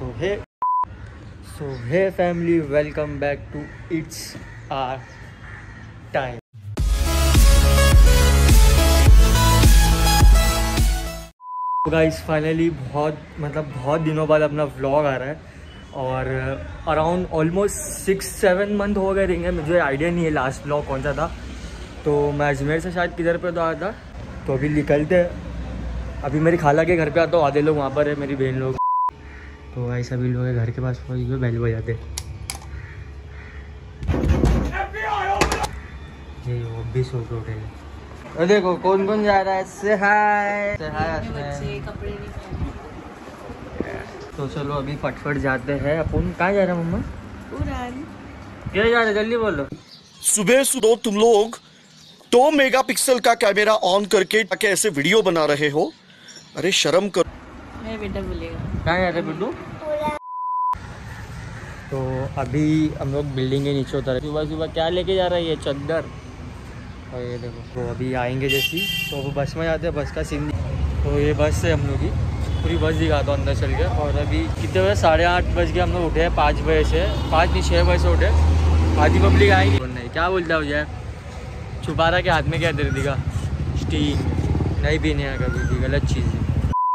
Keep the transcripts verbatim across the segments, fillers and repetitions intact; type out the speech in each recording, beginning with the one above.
So hey so hey family, welcome back to it's our time. तो guys finally बहुत मतलब बहुत दिनों बाद अपना व्लॉग आ रहा है और around almost six seven month हो गए रहेंगे। मुझे आइडिया नहीं है लास्ट व्लॉग कौन सा था। तो मैं अजमेर से शायद किधर पे तो आया था। तो अभी निकलते हैं, अभी मेरी खाला के घर पे आता हूँ। आधे लोग वहाँ पर है, मेरी बहन लोग। तो भाई सभी लोग घर के पास पहुँच गए, बैल बजाते। ये वो भी सो के उठे। और देखो कौन कौन जा रहा है। से हाय से हाय। तो चलो अभी फटफट जाते हैं अपन। कहाँ जा रहे हैं मम्मा? उड़ान। क्या जा रहे हैं जल्दी बोलो। सुबह सुबह तुम लोग दो मेगापिक्सल का कैमरा ऑन करके ऐसे वीडियो बना रहे हो, अरे शर्म करो। मैं बेटा बोलेगा। कहाँ जा रहे बिट्टू? तो अभी हम लोग बिल्डिंग के नीचे उतर। सुबह सुबह क्या लेके जा रहा है ये चद्दर। और ये देखो तो अभी आएंगे जैसी तो वो बस में जाते हैं। बस का सीन तो ये बस है हम लोग की, पूरी बस दिखाता हूँ अंदर चल के। और अभी कितने बजे? साढ़े आठ बज के हम लोग उठे हैं। पाँच बजे से पाँच नहीं छः बजे से उठे। आधी पब्लिक आएगी। नहीं क्या बोलता हो जाए, छुपा रहा के हाथ में क्या दे देगा स्टिंग। नहीं पीने का कभी, गलत चीज़ है।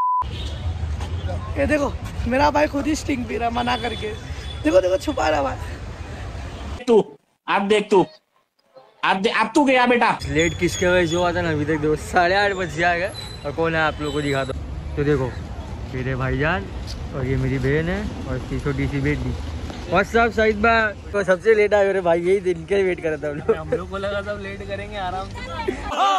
ये देखो मेरा भाई खुद ही स्टिंग पी रहा मना करके। देखो देखो छुपा रहा भाई। तू आप देख, तू आप दे, अब तू गया बेटा। लेट किसके वजह से हुआ था ना, अभी तक देखो साढ़े आठ बजे आ गए। और कौन है आप लोगों को दिखा दो। तो देखो मेरे भाईजान और ये मेरी बहन है और इसकी छोटी सी बेटी। और सब सईद भाई तो सबसे लेट आए मेरे भाई, यही दिन के वेट कर रहा था हम लोग। हम लोग को लगा सब लेट करेंगे आराम से।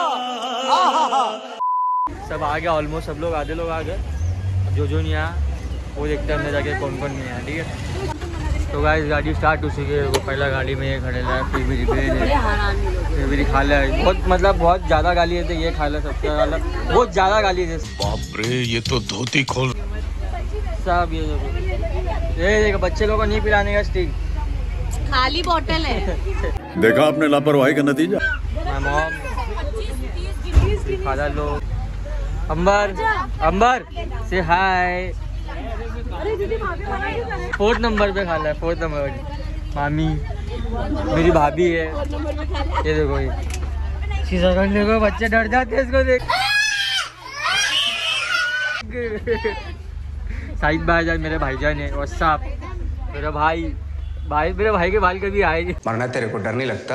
सब आ गया ऑलमोस्ट, सब लोग आधे लोग आ गए। जो जो नहीं आया वो देखते हैं अंदर जाके कौन कौन नहीं आया। ठीक है तो गाइस गाड़ी स्टार्ट हो चुकी है। वो पहला गाड़ी में ये खड़े रहा, फिर मेरी बहन है, फिर मेरी खाला है। बहुत मतलब बहुत ज़्यादा गाली है। ये खाला सबसे ज़्यादा बहुत ज़्यादा गाली है। बाप रे ये तो धोती खोल सब ये देखो ये देखो बच्चे लोगों को नहीं पिलाने का स्टिंग, खाली बोतल है। देखा आपने लापरवाही का नतीजा। मॉम खाला लोग। अंबर अंबर से हाय। फोर्थ नंबर पे खाला है, फोर्थ नंबर। मामी मेरी भाभी है। ये देखो ये शीशा करने को बच्चे डर जाते हैं इसको देख। साइद भाईजान मेरे भाईजान है। और साहब मेरा भाई भाई मेरे भाई के बाल कभी आए नहीं। मरना तेरे को डर नहीं लगता?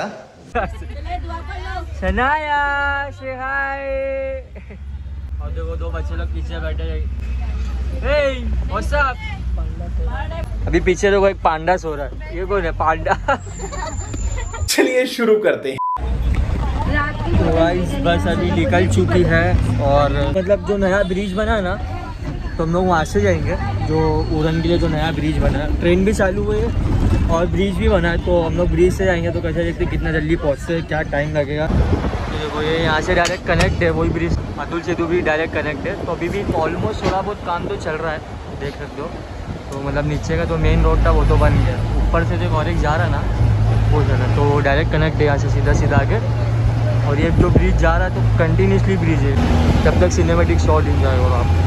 सनाया से हाय। और देखो दो बच्चे लोग पीछे बैठे हैं। और साहब अभी पीछे देखो एक पांडा सो रहा है। ये कौन है पांडा? चलिए शुरू करते हैं। तो गाइस बस अभी निकल चुकी है। और मतलब जो नया ब्रिज बना ना तो हम लोग वहाँ से जाएंगे। जो उड़न के लिए जो नया ब्रिज बना है, ट्रेन भी चालू हुई है और ब्रिज भी बना है। तो हम लोग ब्रिज से जाएंगे। तो कैसे देखते कितना जल्दी पहुँचते, क्या टाइम लगेगा। तो देखो ये यहाँ से डायरेक्ट कनेक्ट है, वही ब्रिज अतुल सेतु भी डायरेक्ट कनेक्ट है। तो अभी भी ऑलमोस्ट थोड़ा बहुत काम तो चल रहा है, देख सकते हो। तो मतलब नीचे का तो मेन रोड था वो तो बन गया, ऊपर से जो और एक जा रहा ना वो जा रहा। तो डायरेक्ट कनेक्ट है यहाँ से सीधा सीधा आगे। और ये जो ब्रिज जा रहा है तो कंटिन्यूसली ब्रिज है, तब तक सिनेमेटिक शॉट इंजॉय होगा आप।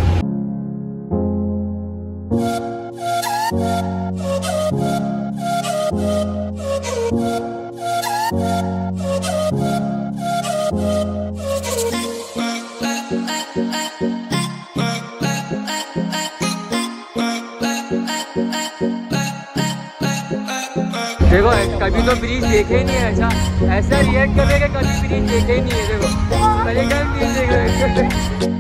देखो कभी तो ब्रिज देखे ही नहीं है। ऐसा ऐसा रिएक्ट करेगा कभी ब्रिज देखे ही नहीं है। देखो पहले टाइम ब्रिज देख रहे।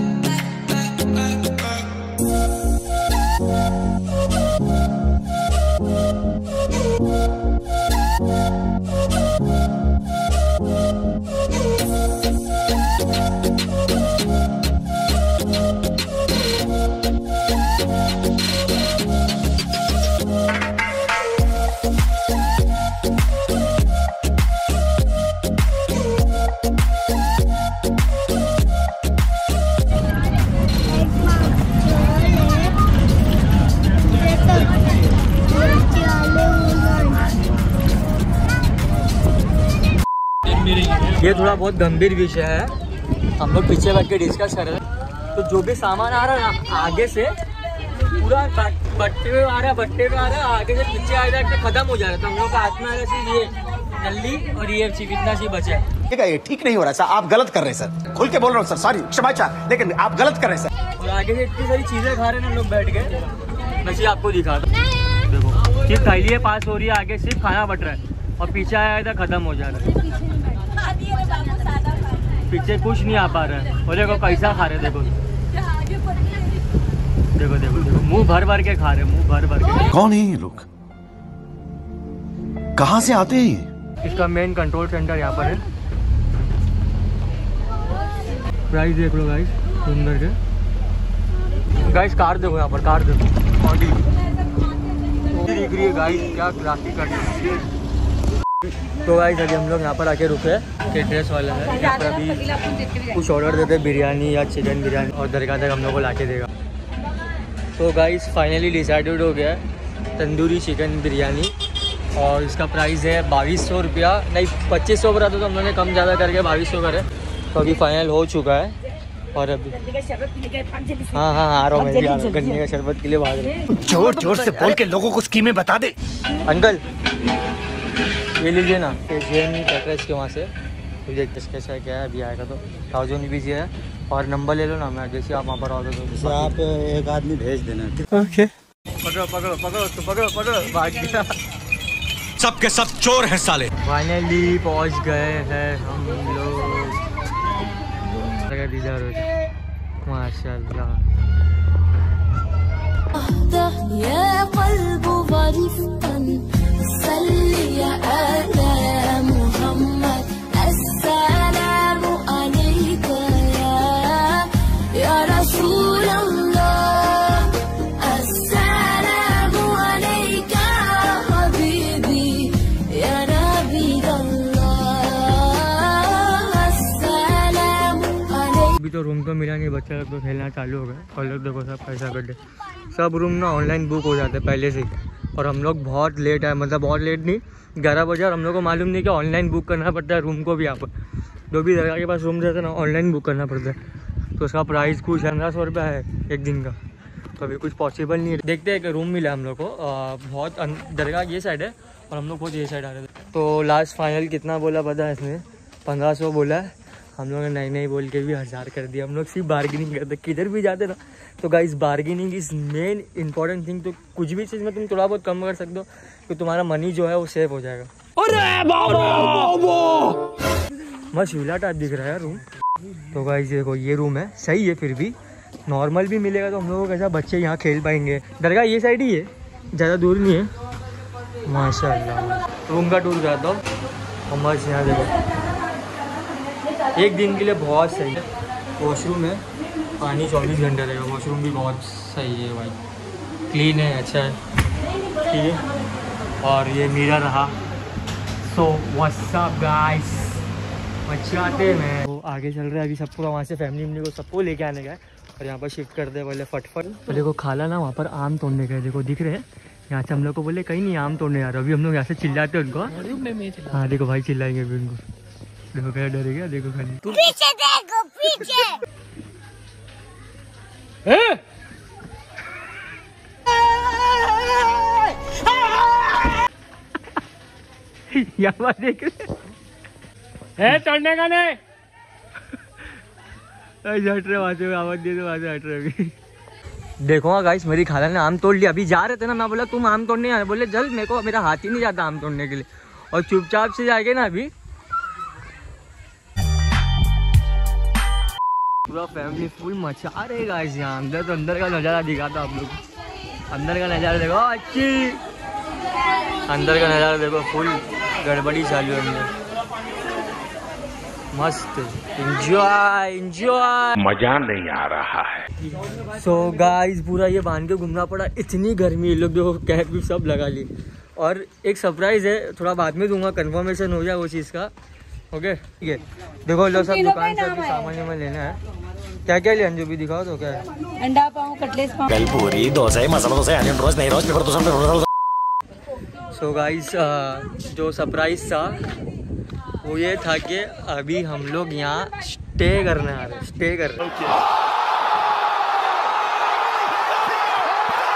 ये थोड़ा बहुत गंभीर विषय है, हम लोग पीछे बैठ के डिस्कस कर रहे हैं। तो जो भी सामान आ रहा है ना आगे से पूरा बट्टे में आ रहा बट्टे में आ रहा आगे से पीछे आ रहा खत्म हो जा रहा था। हम लोग का हाथ में आ रहा सिर्फ ये नल्ली और ये चीज इतना सी बचा है। ठीक है, ये ठीक नहीं हो रहा है सर, आप गलत कर रहे हैं सर, खुल के बोल रहा हूँ सर, सॉरी क्षमा चाह, लेकिन आप गलत कर रहे हैं सर। और आगे से इतनी सारी चीजें खा रहे हैं हम लोग बैठ के, बस ये आपको दिखा दो। देखो सिर्फ थैली पास हो रही है, आगे सिर्फ खाना बट रहा है और पीछे आया था खत्म हो जा रहा है। पीछे कुछ नहीं आ पा रहा है। और देखो कैसा खा रहे, देखो देखो देखो देखो मुंह भर भर के खा रहे, मुंह भर भर के। कौन है ये लोग, कहाँ से आते हैं? इसका मेन कंट्रोल सेंटर यहाँ पर है। प्राइस देख लो गाइस, सुंदर के गाइस। कार देखो यहाँ पर, कार देखो ऑडी दिख रही है गाइस, क्या क्लासिक कर। तो गाइस अभी हम लोग यहाँ पर आके रुके हैं, के ड्रेस वाला है यहाँ पर। अभी कुछ ऑर्डर देते बिरयानी या चिकन बिरयानी और दरगाह तक हम लोग को ला के देगा। तो गाइस फाइनली डिसाइडेड हो गया है तंदूरी चिकन बिरयानी और इसका प्राइस है बाईस सौ रुपया, नहीं पच्चीस सौ रहा था तो हम लोगों ने कम ज़्यादा करके बाईस सौ करे। तो अभी फाइनल हो चुका है। और अभी हाँ हाँ आ रहा हूँ मैं भी, आ रहा हूँ गन्ने का शरबत के लिए भाग रहे हैं। जोर जोर से बोल के लोगों को स्कीमें बता दे। अंकल ये लीजिए ना, जैन कैटरेज के वहाँ से मुझे कैसा है क्या है, अभी आएगा तो थाउजेंड रुपीज़ है। और नंबर ले लो ना, मैं जैसे आप वहाँ पर आओगे तो आप एक आदमी भेज देना। ओके पकड़ो पकड़ो पकड़ो तो पकड़ो पकड़ो, भाग गया। सब के सब चोर हैं साले। फाइनली पहुँच गए हैं हम लोग। माशाल्लाह तो रूम तो मिला नहीं, बच्चा लोग तो खेलना चालू हो गया। और लोग देखो सब पैसा कर दे, सब रूम ना ऑनलाइन बुक हो जाते हैं पहले से ही। और हम लोग बहुत लेट आए, मतलब बहुत लेट नहीं, ग्यारह बजे। और हम लोग को मालूम नहीं कि ऑनलाइन बुक करना पड़ता है रूम को भी। यहाँ पर जो भी दरगाह के पास रूम रहता है ना, ऑनलाइन बुक करना पड़ता है। तो उसका प्राइस कुछ पंद्रह सौ रुपया है एक दिन का। तो अभी कुछ पॉसिबल नहीं है। देखते हैं कि रूम मिला हम लोग को। बहुत दरगाह ये साइड है और हम लोग बहुत ये साइड आ रहे थे। तो लास्ट फाइनल कितना बोला पता है इसने, पंद्रह सौ बोला है। हम लोगों ने नहीं नहीं बोल के भी हज़ार कर दिया। हम लोग सिर्फ बार्गेनिंग करते, किधर भी जाते ना। तो guys bargaining is main important thing. तो कुछ भी चीज़ में तुम थोड़ा बहुत कम कर सकते हो तो तुम्हारा मनी जो है वो सेव हो जाएगा। अरे मस्त विला टाइप दिख रहा है रूम। तो गाइस देखो ये रूम है, सही है, फिर भी नॉर्मल भी मिलेगा तो हम लोगों को कैसा बच्चे यहाँ खेल पाएंगे। दरगाह ये साइड ही है, ज़्यादा दूर नहीं है। माशाल्लाह रूम का टूर कराता हूँ। और मस्त यहाँ देखो, एक दिन के लिए बहुत सही है। वॉशरूम है, पानी चौबीस घंटे रहेगा। वॉशरूम भी बहुत सही है भाई, क्लीन है, अच्छा है, ठीक है। और ये मिरर रहा। सो व्हाट्स अप गाइस, अच्छे आते हैं। वो आगे चल रहा है अभी सबको, वहाँ से फैमिली वैमिली को सबको लेके आने का है। और यहाँ पर शिफ्ट कर दे बोले फटफट। तो देखो खाला ना वहाँ पर आम तोड़ने गए, देखो दिख रहे हैं। यहाँ से हम लोग को बोले कहीं नहीं आम तोड़ने आ रहा। अभी हम लोग यहाँ से चिल्लाते हैं उनको। हाँ देखो भाई चिल्लाएंगे अभी उनको। देखो क्या डर गया, देखो खाली पीछे देखो पीछे। यहाँ देख है चढ़ने का नहीं। हट रहे वहाँ से, आवाज दे दो वहाँ से हट रहे अभी। देखो गाइस मेरी खाला ने आम तोड़ लिया। अभी जा रहे थे ना, मैं बोला तुम आम तोड़ने आ रहे, बोले जल्द, मेरे को मेरा हाथ ही नहीं जाता आम तोड़ने के लिए। और चुपचाप से जाएंगे ना अभी। पूरा फैमिली फुल मचा रहे गाइस यहाँ। अंदर तो अंदर का नज़ारा दिखाता आप लोग। अंदर का नज़ारा देखो, अच्छी अंदर का नज़ारा देखो, फुल गड़बड़ी चालू है अंदर। मस्त एंजॉय एंजॉय, मजा नहीं आ रहा है। सो so गाइस पूरा ये बांध के घूमना पड़ा, इतनी गर्मी। लोग देखो कैप भी सब लगा ली। और एक सरप्राइज है, थोड़ा बाद में दूंगा, कंफर्मेशन हो जाए वो चीज़ का। ओके ठीक है। देखो लोग सब दुकान से अभी सामान में लेना है। क्या क्या लिया जो भी दिखाओ तो क्या है। अंडा पाव, cutlet pav, puri dosa, masala dosa, onion roast, नहीं roast, paper dosa. So guys जो सरप्राइज था वो ये था कि अभी हम लोग यहाँ स्टे करने आ रहे हैं, स्टे कर रहे हैं।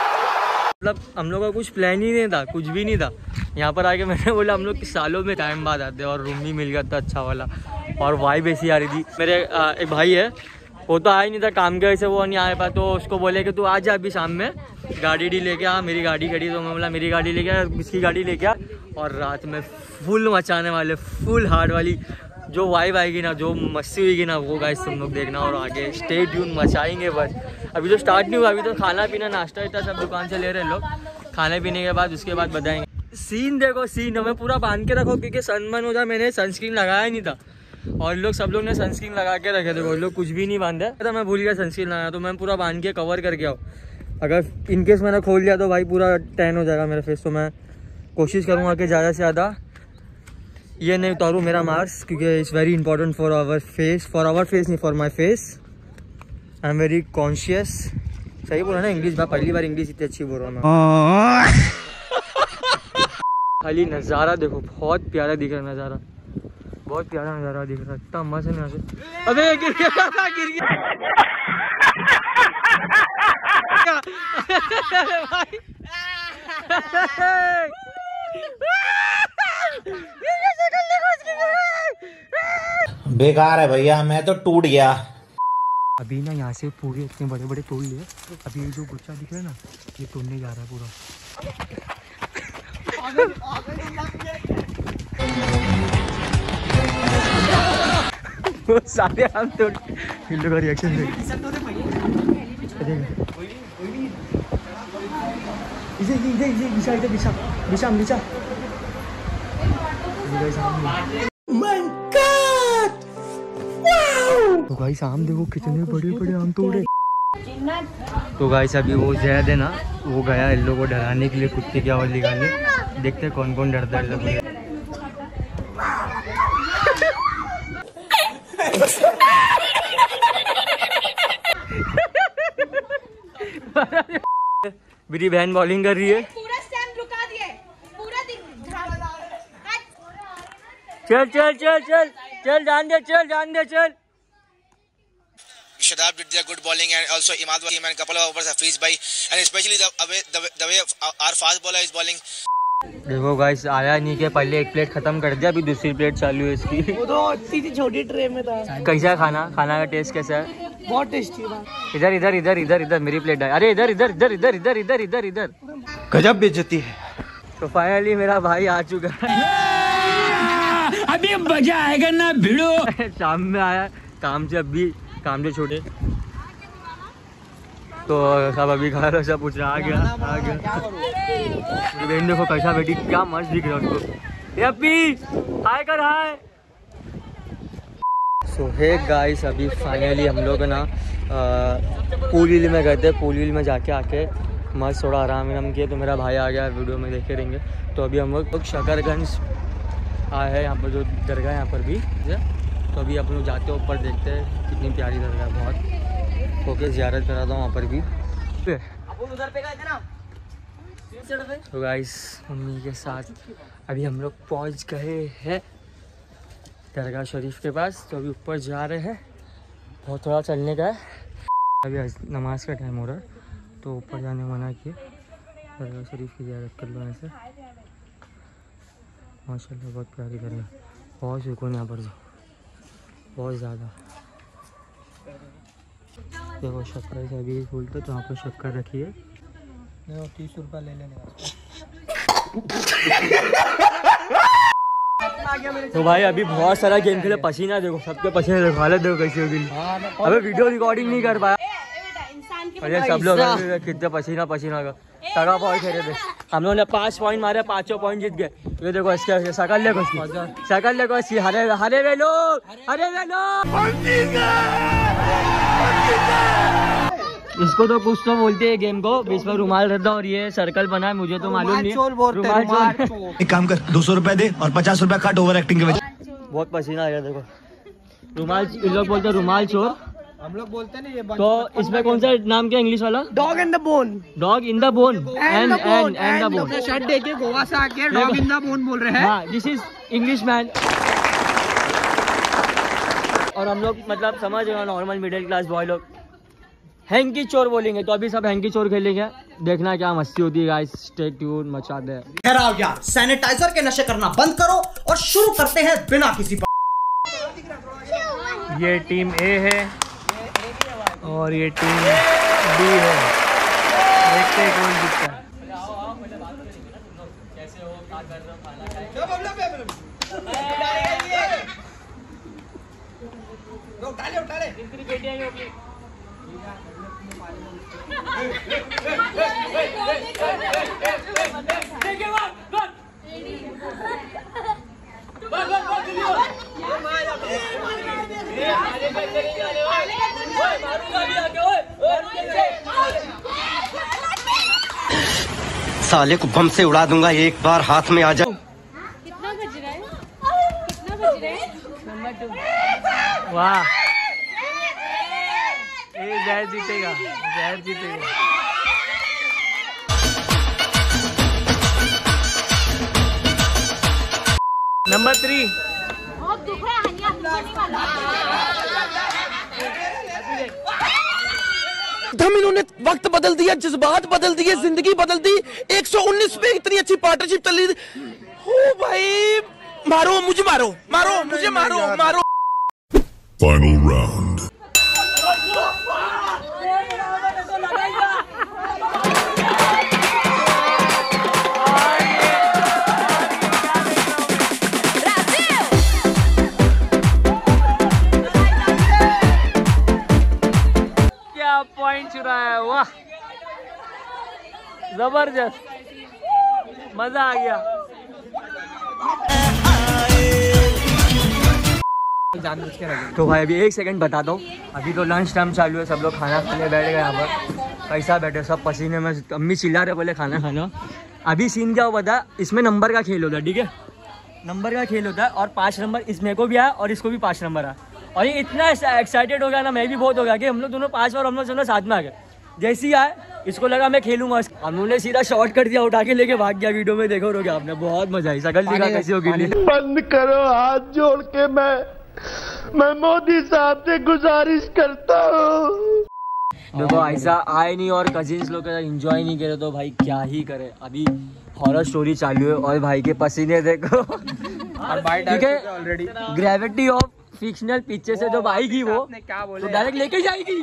मतलब हम लोग का कुछ प्लान ही नहीं था, कुछ भी नहीं था। यहाँ पर आके मैंने बोला हम लोग सालों में टाइम बाद आते हैं और रूम भी मिल गया था अच्छा वाला और वाइब ऐसी आ रही थी। मेरे आ, एक भाई है, वो तो आया नहीं था काम के वजह से, वो नहीं आया पाया, तो उसको बोले कि तू आ जा अभी शाम में, गाड़ी डी लेके आ। मेरी गाड़ी खड़ी, तो मैं बोला मेरी गाड़ी लेके आ, इसकी गाड़ी लेके आ, और रात में फुल मचाने वाले, फुल हार्ड वाली जो वाइब आएगी ना, जो मस्ती होगी ना, वो गाइस तुम लोग देखना और आगे स्टे ट्यून, मचाएंगे बस। अभी तो स्टार्ट नहीं हुआ, अभी तो खाना पीना नाश्ता इतना सब दुकान से ले रहे हैं लोग। खाने पीने के बाद उसके बाद बताएंगे। सीन देखो, सीन हमें पूरा बांध के रखो क्योंकि सनबर्न हो जाए। मैंने सनस्क्रीन लगाया नहीं था और लोग सब लोग ने सनस्क्रीन लगा के रखे थे, लोग कुछ भी नहीं बांधे था। मैं भूल गया सनस्क्रीन लगाया, तो मैं पूरा बांध के कवर करके आओ। अगर इनकेस मैंने खोल लिया तो भाई पूरा टैन हो जाएगा मेरा फेस, तो मैं कोशिश करूँगा कि ज़्यादा से ज़्यादा ये नहीं उतारूँ मेरा मास्क, क्योंकि it's very important for our face, for our face नहीं, for my face. I am very conscious. सही बोला ना इंग्लिश? मैं पहली बार इंग्लिश इतनी अच्छी बोल रहा हूँ मैं। खाली नज़ारा देखो, बहुत प्यारा दिख रहा है नज़ारा, बहुत प्यारा नज़ारा दिख रहा है, इतना मस्त है यहाँ से। अबे गिर गया, गिर गया बेकार है भैया, मैं तो टूट गया। अभी ना यहाँ से पूरे इतने बड़े बड़े तोड़ लिए, अभी ये जो गुच्छा दिख रहा है ना, ये तोड़ने जा रहा है पूरा। वो सारे हम तोड़, इन लोगों का रिएक्शन देख। इसे इसे इसे बिछा इधर बिछा बिछा बिछा। तो गाइस आम देखो कितने बड़े बड़े आम तोड़े। तो गाइस अभी वो जैद है ना, वो गया इन लोगों को डराने के लिए, कुत्ते की आवाज निकालने। देखते हैं कौन कौन डरता है। मेरी बहन बॉलिंग कर रही है। पूरा स्टैम्प रुका दिए, पूरा दिन। चल चल चल चल चल जान दे, चल जान दे, चल। Shadab did their good bowling and also Imad Wasim and couple of overs Hafiz bhai and especially the way the, the way our fast bowler is bowling. देखो गाइस आया नहीं के पहले एक प्लेट खत्म कर दिया, अभी दूसरी प्लेट चालू है इसकी। वो तो सीधी छोटी ट्रे में था। कैसा खाना खाना का टेस्ट कैसा है? बहुत टेस्टी था। इधर इधर इधर इधर इधर मेरी प्लेट है। अरे इधर इधर इधर इधर इधर इधर इधर इधर गजब बेइज्जती है। तो फाइनली मेरा भाई आ चुका है। अभी मजा आएगा ना भिड़ो। शाम में आया काम से, अभी काम से छोटे, तो सब अभी खा रहा, सब पूछ रहा आ गया आ गया। बहन देखो कैसा बेटी, क्या मस्त दिख रहा है उसको। यप्पी हाय कर हाय। सो हे गाइस अभी फाइनली हम लोग ना पूल हिल में गए थे। पूल हिल में जाके आके मस्त थोड़ा आराम आराम किया, तो मेरा भाई आ गया, वीडियो में देखे रहेंगे। तो अभी हम लोग शकरगंज आए हैं, यहाँ पर जो दरगाह यहाँ पर भी, तो अभी अपन लोग जाते हैं ऊपर, देखते हैं कितनी प्यारी दरगाह है, बहुत ओके ज़ियारत कराता हूँ वहाँ पर भी। उधर पे गए थे ना। तो गाइस मम्मी के साथ अभी हम लोग पहुँच गए हैं दरगाह शरीफ के पास, तो अभी ऊपर जा रहे हैं, बहुत थोड़ा चलने का है। अभी नमाज का टाइम हो रहा है, तो ऊपर जाने मना किए, दरगाह शरीफ की ज़ियारत कर लो ऐसे। माशाल्लाह बहुत प्यारी दरगाह, बहुत सुकून यहाँ पर, बहुत ज़्यादा। देखो शक्कर से अभी बोलते तो यहाँ पर शक्कर रखिए, तीस रुपये ले लेने। तो भाई अभी बहुत सारा गेम खेले, पसीना देखो सबके पसीने देखो, हालत देखो कैसी होगी। अबे वीडियो रिकॉर्डिंग नहीं कर पाया, अरे सब लोग कितने पसीना पसीना का तगा पॉइंट खेले थे। हम लोगों ने पाँच पॉइंट मारे, पाँचों पॉइंट जीत गए। ये देखो इसके शकल देखो, इसकी शकल देखो इसकी, हरे हरे वे लोग, हरे वे लोग। इसको तो कुछ तो बोलते हैं गेम को, बीच में रुमाल रहता और ये सर्कल बना है, मुझे तो मालूम नहीं। रुमाल चोर। एक काम कर, दो सौ रुपए दे और पचास रुपए काट ओवर एक्टिंग के वजह। बहुत पसीना आ गया देखो। रुमाल इन लोग बोलते हैं रुमाल चोर, हम लोग बोलते हैं ये। तो इसमें कौन सा नाम क्या इंग्लिश वाला? Dog in the bone. Dog in the bone and and and the bone. Shirt देके गोवा से आके डॉग इन द बोन बोल रहे हैं। हाँ, दिस इज इंग्लिश मैन। और हम लोग मतलब समझ रहे हो, नॉर्मल मिडिल क्लास बॉय लोग हैंकी चोर बोलेंगे, तो अभी सब हैंकी चोर खेलेंगे। देखना क्या मस्ती होती है गाइस, स्टे ट्यून, मचा दे। ठहराओ यार, सैनिटाइजर के नशे करना बंद करो और शुरू करते हैं बिना किसी पर। ये टीम ए है और ये टीम बी है, देखते हैं कौन जीतता है। साले को बम से उड़ा दूंगा एक बार हाथ में आ जाए। कितना बज रहा है? कितना बज रहा है? Number two. वाह, ये जहर जीतेगा, जहर जीतेगा। Number three. बहुत दुख है हनिया, नहीं वाला। हम इन्होंने वक्त बदल दिया, जज्बात बदल दिए, जिंदगी बदल दी। एक सौ उन्नीस में इतनी अच्छी पार्टनरशिप चल रही थी। ओ भाई, मारो मुझे, मारो मारो मुझे, मारो मारो। Final round. पॉइंट चुरा है, वाह जबरदस्त, मजा आ गया। तो भाई अभी एक सेकंड बता दो, अभी तो लंच टाइम चालू है, सब लोग खाना खाने बैठ गए यहाँ पर। कैसा बैठे सब पसीने में, अम्मी चिल्ला रहे बोले खाना खाना। अभी सीन क्या हुआ था, इसमें नंबर का खेल होता है, ठीक है, नंबर का खेल होता है और पाँच नंबर इसमें को भी आया और इसको भी पाँच नंबर आया। और ये इतना एक्साइटेड हो गया ना, मैं भी बहुत हो गया कि हम लोग दोनों पाँच बार हम लोग दोनों साथ में आ गए। जैसे ही आए इसको लगा मैं खेलूंगा, हम लोगों ने सीधा शॉर्ट कर दिया, उठा के लेके भाग गया। वीडियो में देखो रोगे आपने, बहुत मजा आई। शकल दिखा कैसी होगी। बंद करो, हाथ जोड़ के मैं मैं मोदी साहब से गुजारिश करता हूँ। देखो ऐसा आए नहीं और कजिन्स लोग एंजॉय नहीं करे तो भाई क्या ही करे। अभी हॉरर स्टोरी चालू है और भाई के पसीने देखो, ठीक है, already gravity of fictional picture से जो आएगी वो तो डायरेक्ट लेके जाएगी।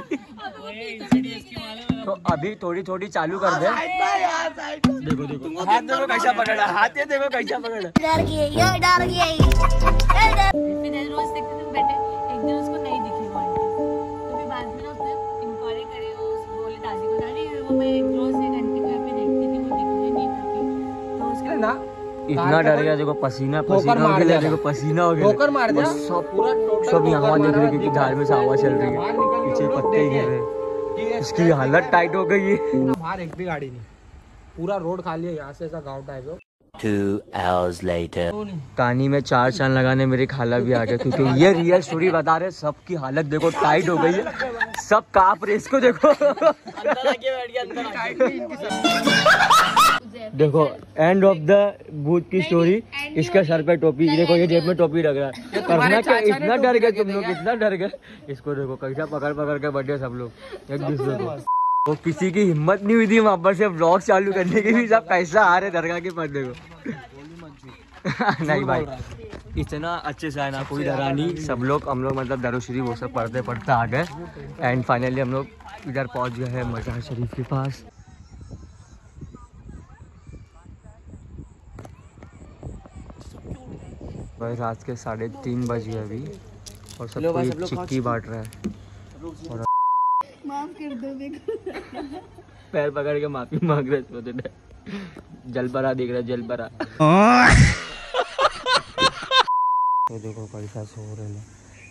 तो अभी थोड़ी थोड़ी चालू कर दे। देखो देखो हाथ देखो कैसा पकड़ा, हाथ ये देखो कैसा पकड़ा। डर गई, ये डर गई। फिर रोज देखते थे बैठे, एक दिन उसको नहीं दिखी वो आंटी, तो फिर बाद में उसने इंक्वायरी करी, वो बोले दादी को, दादी वो मैं रोज एक आंटी को यहाँ पे देखती थी, वो दिख रही नहीं थी। तो उसके ना इतना डर गया, देखो पसीना पसीना हो गया, देखो पसीना हो गया, सब सब यहाँ देख रहे क्योंकि धार में से हवा चल रही है, पीछे पत्ते ही गिर रहे, इसकी हालत टाइट हो गई है। बाहर एक भी गाड़ी नहीं, पूरा रोड खाली है, यहाँ से ऐसा गाँव टाइप है। Two hours later. कहानी में चार चांद लगाने मेरी खाला भी आ गए, क्योंकि ये रियल स्टोरी बता रहे। सबकी हालत देखो टाइट हो गई है, सब कांप रहे, इसको देखो। देखो एंड ऑफ द भूत की स्टोरी, इसके सर पे टोपी, देखो ये जेब में टोपी रख रहा है। करना क्या, इतना डर गए तुम लोग, इतना डर गए। इसको देखो कैसा पकड़ पकड़ के बैठे सब लोग एक दूसरे को। वो किसी की हिम्मत नहीं हुई थी वहाँ पर से ब्लॉग चालू करने की, भी सब कैसा आ रहे दरगाह के पर देखो। नहीं भाई इतना अच्छे से है ना, कोई डरा नहीं। सब लोग हम लोग मतलब दरूद शरीफ वो सब पढ़ते पढ़ते आ गए एंड फाइनली हम लोग इधर पहुँच गए हैं मज़ार शरीफ के पास। भाई रात के साढ़े तीन बज गए अभी और सब कोई चिक्की बांट रहा है और माफ कर दो देखो। पैर पकड़ के माफी मांग रहे थे, जल भरा दिख रहा है, जल भरा। तो देखो कैसा सो रहे हैं।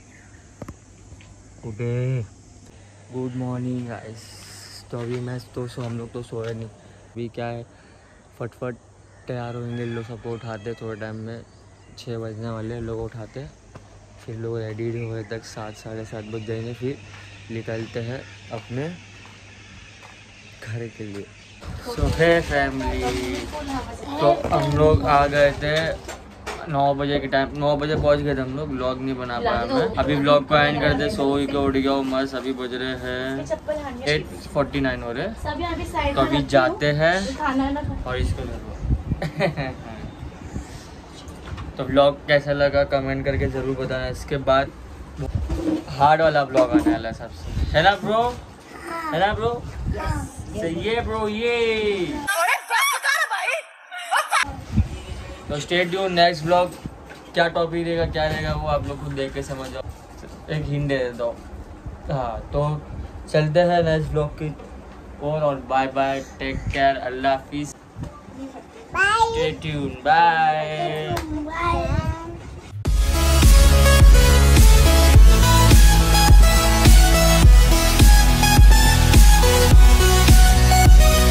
Good good morning guys. तो अभी मैं तो सो हम लोग तो सोए नहीं, अभी क्या है फटफट तैयार होंगे, लोग सबको उठाते थोड़े टाइम में, छः बजने वाले लोग उठाते, फिर लोग रेडी हुए तक सात साढ़े सात बज जाएंगे, फिर निकलते हैं अपने घर के लिए। सो है फैमिली, तो हम लोग आ गए थे नौ बजे के टाइम नौ बजे पहुंच गए थे हम लोग, ब्लॉग नहीं बना पाया मैं। अभी ब्लॉग को एंड कर दे, सो ही के उठ गया मस्त। अभी बज रहे हैं एट फोर्टी नाइन हो रहे, तो अभी जाते हैं और इसको तो ब्लॉग कैसा लगा कमेंट करके ज़रूर बताना। इसके बाद हार्ड वाला ब्लॉग आने वाला है सबसे, है ना ब्रो? है ना ब्रो? सही है ब्रो ये। तो स्टे ट्यून, नेक्स्ट ब्लॉग क्या टॉपिक रहेगा क्या रहेगा वो आप लोग खुद देख के समझ जाओ, एक हिंट दे देता हूँ। हाँ तो चलते हैं नेक्स्ट ब्लॉग की ओर, और बाय बाय, टेक केयर, अल्लाह हाफिज़, स्टे ट्यून, बाय।